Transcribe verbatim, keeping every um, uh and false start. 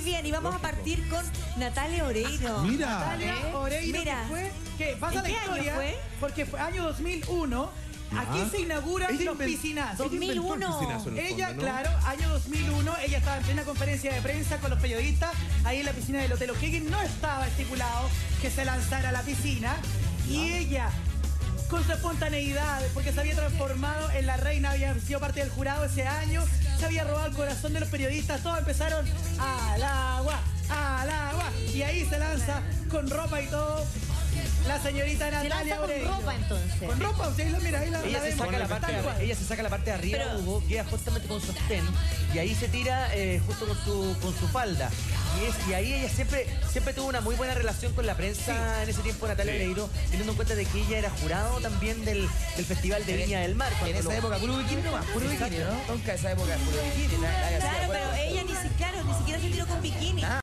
bien, y vamos Lógico. a partir con Natalia Oreiro. Mira. Natalia ¿Eh? Oreiro, Mira. que fue, que pasa ¿En la qué historia, año fue? porque fue año dos mil uno. Aquí Ajá. se inauguran Ella los inventó- piscinazos. dos mil uno. Ella inventó el piscinazo en el Ella, fondo, ¿no? claro, año dos mil uno, ella estaba en plena conferencia de prensa con los periodistas, ahí en la piscina del Hotel O'Higgins. No estaba estipulado que se lanzara a la piscina. Y ella, con su espontaneidad, porque se había transformado en la reina, había sido parte del jurado ese año, se había robado el corazón de los periodistas, todos empezaron al agua, al agua, y ahí se lanza con ropa y todo. La señorita Se Natalia lanza con Oreiro. ropa, entonces. Con ropa, usted lo mira, ahí la, Ella la se, vemos. saca la parte Tal de, cual. ella se saca la parte de arriba, Pero- Hugo, queda justamente con sostén y ahí se tira eh, justo con su, con su falda. Y, es, y ahí ella siempre, siempre tuvo una muy buena relación con la prensa en ese tiempo, Natalia Sí. Oreiro, teniendo en cuenta de que ella era jurado también del, del Festival de Viña del Mar. En cuando esa lo- época, puro bikini nomás, puro bikini, ¿no? Nunca esa época, puro bikini. nadie hacía Claro, juego. pero ella ni siquiera, ni siquiera se tiró con bikini. Ah.